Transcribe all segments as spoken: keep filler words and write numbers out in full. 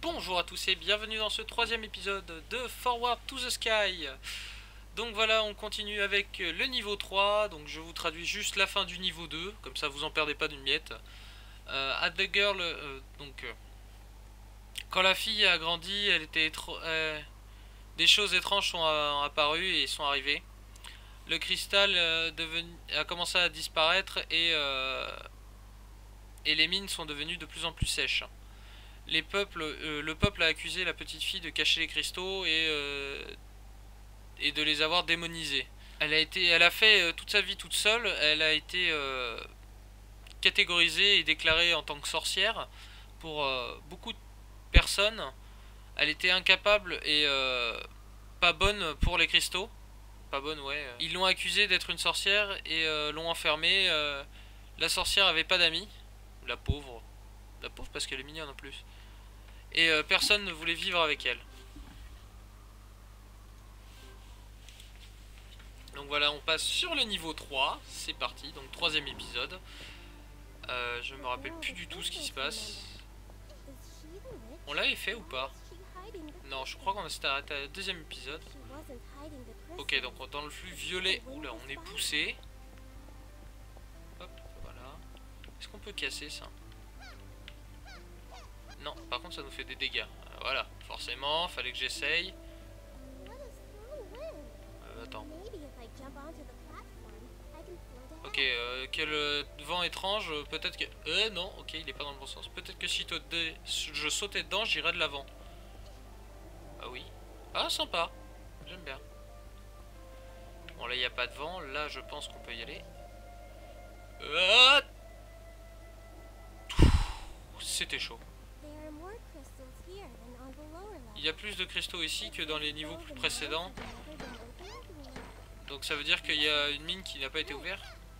Bonjour à tous et bienvenue dans ce troisième épisode de Forward to the Sky. Donc voilà, on continue avec le niveau trois. Donc je vous traduis juste la fin du niveau deux, comme ça vous en perdez pas d'une miette. euh, At the girl, euh, donc euh, quand la fille a grandi, elle était euh, des choses étranges sont euh, apparues et sont arrivées. Le cristal euh, devenu, a commencé à disparaître et, euh, et les mines sont devenues de plus en plus sèches. Les peuples, euh, le peuple a accusé la petite fille de cacher les cristaux et, euh, et de les avoir démonisés. Elle a, été, elle a fait euh, toute sa vie toute seule, elle a été euh, catégorisée et déclarée en tant que sorcière pour euh, beaucoup de personnes. Elle était incapable et euh, pas bonne pour les cristaux. Pas bonne, ouais. Ils l'ont accusée d'être une sorcière et euh, l'ont enfermée. Euh, la sorcière avait pas d'amis. La pauvre. La pauvre parce qu'elle est mignonne en plus. Et euh, personne ne voulait vivre avec elle. Donc voilà, on passe sur le niveau trois, c'est parti, donc troisième épisode. Euh, je me rappelle plus du tout ce qui se passe. On l'avait fait ou pas? Non, je crois qu'on s'était arrêté au deuxième épisode. Ok, donc dans le flux violet, oula, on est poussé. Hop, voilà. Est-ce qu'on peut casser ça? Non, par contre ça nous fait des dégâts. Euh, voilà, forcément, fallait que j'essaye. Euh, attends. Ok, euh, quel euh, vent étrange, peut-être que... Euh, non, ok, il est pas dans le bon sens. Peut-être que si je sautais dedans, j'irais de l'avant. Ah oui. Ah, sympa. J'aime bien. Bon, là, il n'y a pas de vent. Là, je pense qu'on peut y aller. Ah, c'était chaud. Il y a plus de cristaux ici que dans les niveaux précédents. Donc ça veut dire qu'il y a une mine qui n'a pas été ouverte.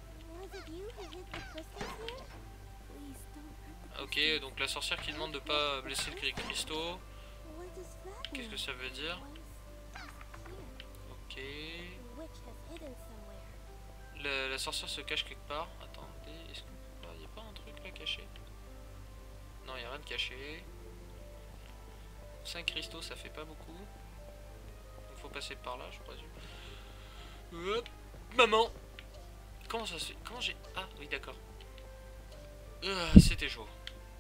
Ok, donc la sorcière qui demande de pas blesser le cristaux. Qu'est-ce que ça veut dire? Ok. La, la sorcière se cache quelque part. Attendez, est-ce qu'il n'y a pas un truc là caché? Non, il n'y a rien de caché. cinq cristaux, ça fait pas beaucoup. Il faut passer par là, je présume. Hop, maman! Comment ça se fait? Comment j'ai... Ah, oui, d'accord. Euh, C'était chaud.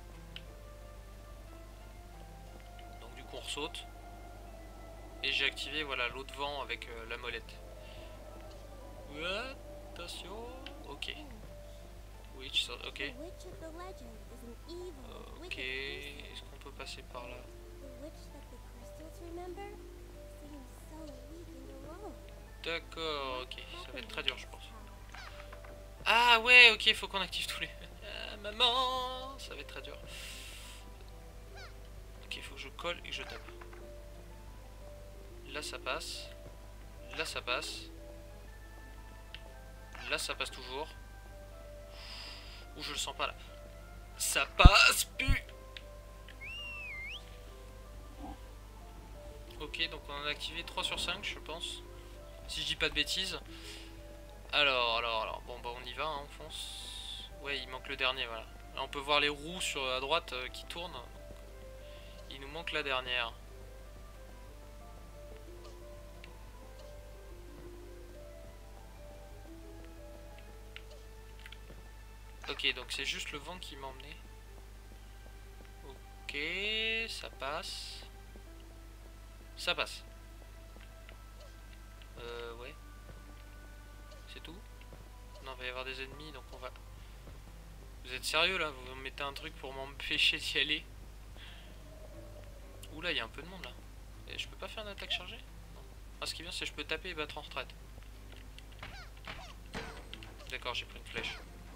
Donc du coup, on saute. Et j'ai activé, voilà, l'eau de vent avec euh, la molette. Ouais, attention. Ok. Witch, ok. Ok, est-ce qu'on peut passer par là? D'accord, ok, ça va être très dur je pense. Ah ouais, ok, faut qu'on active tous les... Ah, maman, ça va être très dur. Ok, faut que je colle et que je tape. Là ça passe. Là ça passe. Là ça passe toujours. Ouh, je le sens pas là. Ça passe plus. Ok, donc on en a activé trois sur cinq je pense. Si je dis pas de bêtises. Alors, alors, alors, bon bah on y va, hein, on fonce. Ouais, il manque le dernier, voilà. Là on peut voir les roues sur la droite euh, qui tournent. Il nous manque la dernière. Ok, donc c'est juste le vent qui m'a emmené. Ok, ça passe. Ça passe. Euh, ouais. C'est tout? Non, il va y avoir des ennemis, donc on va... Vous êtes sérieux là? Vous me mettez un truc pour m'empêcher d'y aller? Oula, il y a un peu de monde là. Et je peux pas faire une attaque chargée? Non. Ah, ce qui est bien, c'est que je peux taper et battre en retraite. D'accord, j'ai pris une flèche.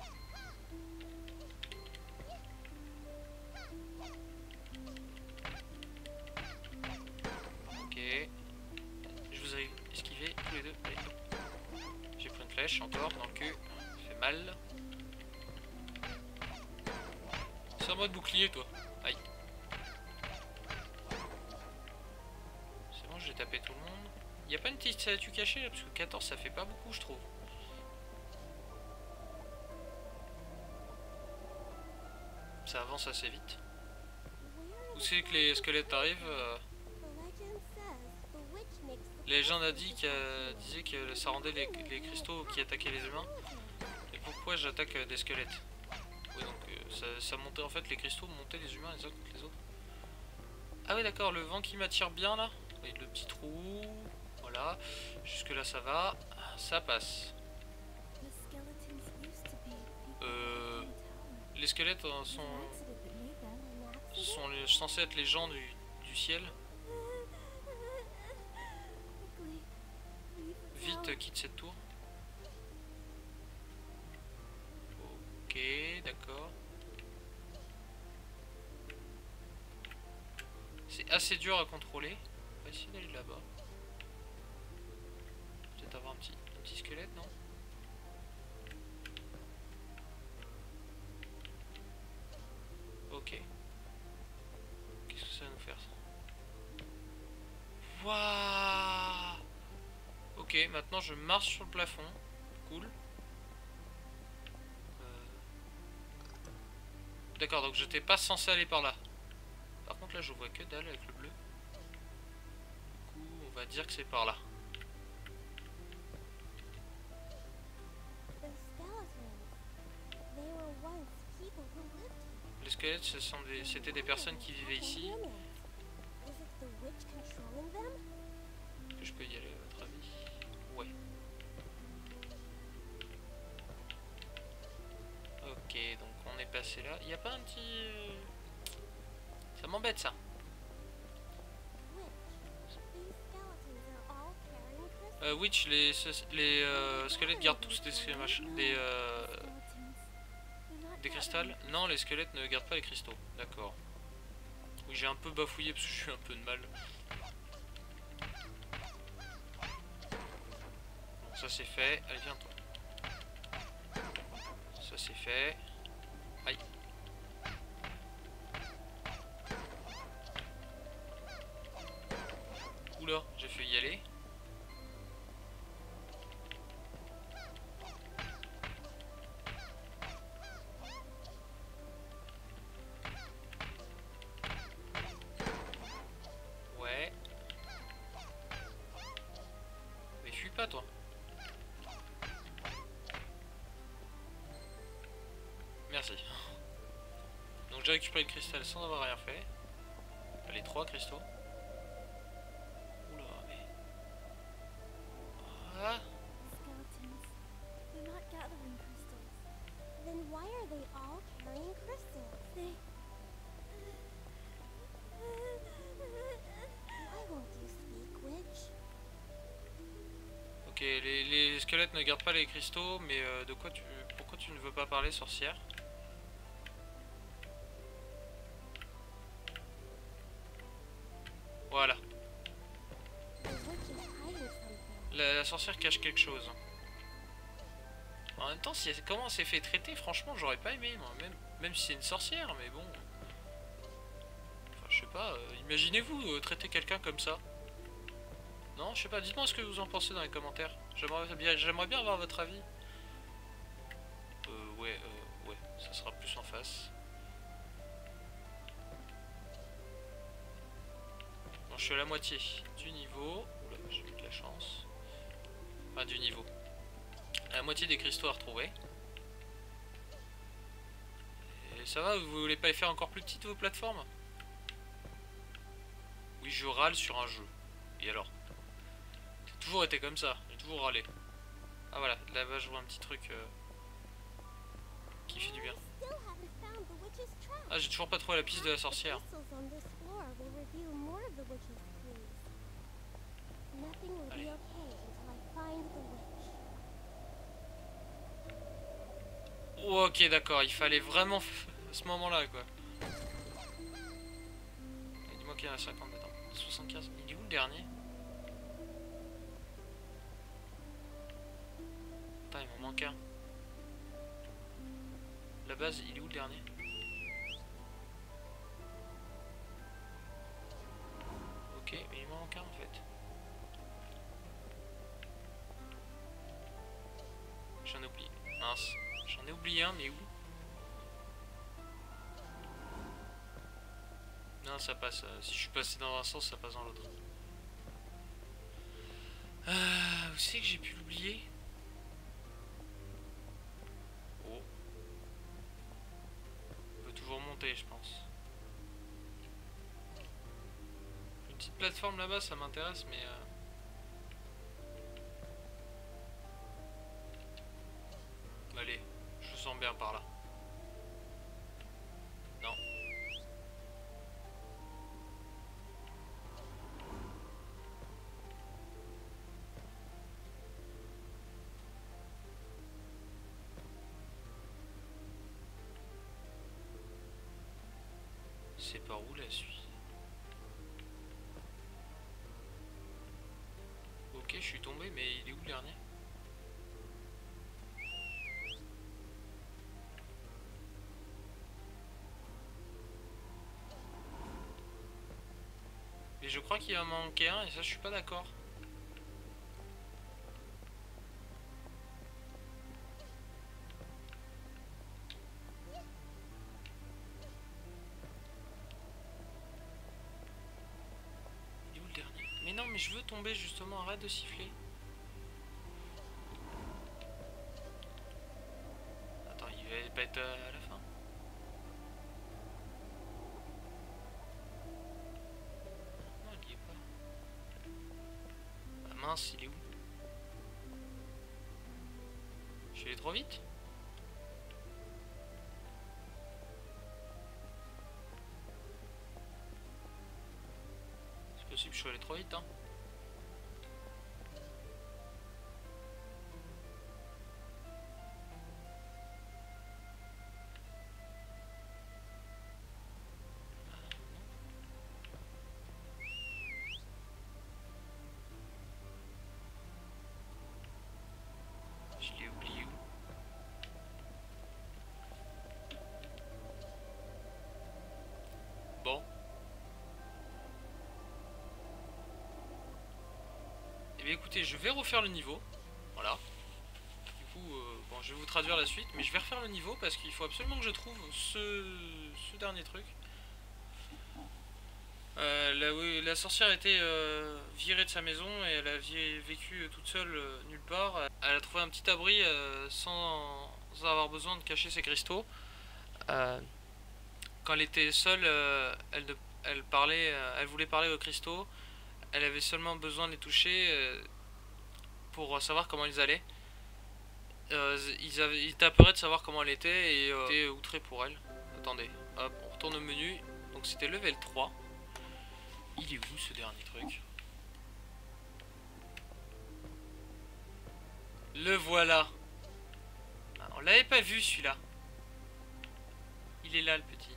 Ok. Je vous ai esquivé tous les deux. Allez, hop. J'ai pris une flèche encore dans le cul. Ça fait mal. C'est un mode bouclier, toi. Aïe. C'est bon, j'ai tapé tout le monde. Y'a pas une petite statue cachée là? Parce que quatorze, ça fait pas beaucoup, je trouve. Ça avance assez vite. Où pousser que les squelettes arrivent. Euh... La légende a dit qu'elle disait que ça rendait les, les cristaux qui attaquaient les humains. Et pourquoi j'attaque des squelettes? Oui, donc euh, ça, ça montait en fait, les cristaux montaient les humains les uns contre les autres. Ah oui d'accord, le vent qui m'attire bien là. Oui, le petit trou. Voilà. Jusque là ça va. Ça passe. Euh, les squelettes sont, sont les, censés être les gens du, du ciel. Vite, quitte cette tour. Ok, d'accord. C'est assez dur à contrôler. On va essayer d'aller là-bas. Peut-être avoir un petit, un petit squelette, non? Ok. Qu'est-ce que ça va nous faire ça? Waouh! Ok, maintenant je marche sur le plafond. Cool. Euh... D'accord, donc j'étais pas censé aller par là. Par contre là je vois que dalle avec le bleu. Du coup on va dire que c'est par là. Les squelettes, ce sont des, c'était des personnes qui vivaient ici. Est-ce que je peux y aller à votre avis? Ouais. Ok, donc on est passé là. Il n'y a pas un petit... Ça m'embête ça. Euh, Witch, les, les euh, squelettes gardent tous des, des, euh, des cristals. Non, les squelettes ne gardent pas les cristaux. D'accord. Oui, j'ai un peu bafouillé parce que j'ai eu un peu de mal. Bon, ça c'est fait. Allez, viens toi. Ça c'est fait. Aïe. Oula, j'ai fait y aller. Ouais. Mais fuis pas toi. Merci. Donc j'ai récupéré le cristal sans avoir rien fait. Les trois cristaux. Oula, mais... Ah. Ok, les, les squelettes ne gardent pas les cristaux, mais euh, de quoi tu, pourquoi tu ne veux pas parler, sorcière? Voilà. La, la sorcière cache quelque chose. En même temps, si elle, comment elle s'est fait traiter, franchement, j'aurais pas aimé, moi. Même, même si c'est une sorcière, mais bon. Enfin, je sais pas, euh, imaginez-vous euh, traiter quelqu'un comme ça. Non, je sais pas, dites-moi ce que vous en pensez dans les commentaires. J'aimerais bien, j'aimerais bien avoir votre avis. Euh, ouais, euh, ouais, ça sera plus en face. Bon, je suis à la moitié du niveau. Oula, j'ai eu de la chance. Enfin, du niveau. À la moitié des cristaux à retrouver. Et ça va, vous voulez pas les faire encore plus petites vos plateformes? Oui, je râle sur un jeu. Et alors? J'ai toujours été comme ça, j'ai toujours râlé. Ah voilà, là-bas je vois un petit truc euh, qui fait du bien. Ah, j'ai toujours pas trouvé la piste de la sorcière. Allez. Oh, ok, d'accord, il fallait vraiment à ce moment-là, quoi. Dis-moi qu'il y en a cinquante dedans. soixante-quinze, il est où le dernier? Attends, il m'en manque un. La base, il est où le dernier? Ok, mais il m'en manque un en fait. J'en ai oublié. Mince. J'en ai oublié un, mais où? Non, ça passe. Euh, si je suis passé dans un sens, ça passe dans l'autre. Euh, où c'est que j'ai pu l'oublier? Oh. On peut toujours monter, je pense. Une petite plateforme là-bas, ça m'intéresse, mais... Euh... Allez, je sens bien par là. Non. C'est par où la suite? Ok, je suis tombé, mais il est où le dernier? Mais je crois qu'il va m'en manquer un et ça je suis pas d'accord. Il est où le dernier? Mais non mais je veux tomber justement, arrête de siffler. Attends, il va pas être à la fin. Non, il y est pas. Ah mince, il est où? Je suis allé trop vite? C'est possible, je suis allé trop vite, hein. Je l'ai oublié où? Bon. Eh bien écoutez, je vais refaire le niveau. Voilà. Du coup, euh, bon, je vais vous traduire la suite, mais je vais refaire le niveau parce qu'il faut absolument que je trouve ce, ce dernier truc. Euh, la, oui, la sorcière a été euh, virée de sa maison et elle a vécu toute seule euh, nulle part. Elle a trouvé un petit abri euh, sans, sans avoir besoin de cacher ses cristaux. Euh, quand elle était seule, euh, elle, de, elle, parlait, euh, elle voulait parler aux cristaux. Elle avait seulement besoin de les toucher euh, pour savoir comment ils allaient. Euh, ils, avaient, ils étaient apeurés de savoir comment elle était et euh, étaient outrés pour elle. Attendez, hop, on retourne au menu. Donc c'était level trois. Il est où ce dernier truc? Le voilà. Ah, on l'avait pas vu celui-là. Il est là le petit.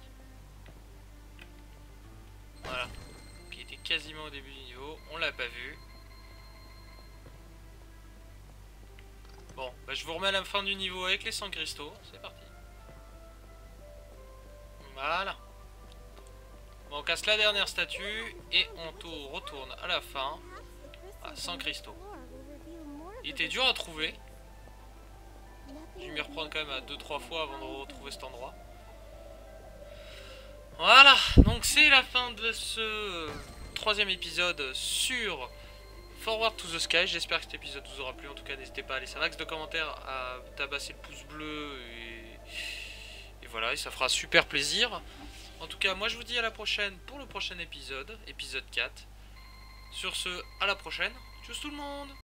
Voilà. Qui était quasiment au début du niveau. On l'a pas vu. Bon, bah je vous remets à la fin du niveau avec les cent cristaux. C'est parti. Voilà. Bon, on casse la dernière statue et on retourne à la fin à cent cristaux. Il était dur à trouver. Je vais m'y reprendre quand même à deux trois fois avant de retrouver cet endroit. Voilà, donc c'est la fin de ce troisième épisode sur Forward to the Sky. J'espère que cet épisode vous aura plu. En tout cas, n'hésitez pas à laisser un max de commentaires, à tabasser le pouce bleu et, et voilà, et ça fera super plaisir. En tout cas, moi je vous dis à la prochaine pour le prochain épisode, épisode quatre. Sur ce, à la prochaine. Tchuss tout le monde!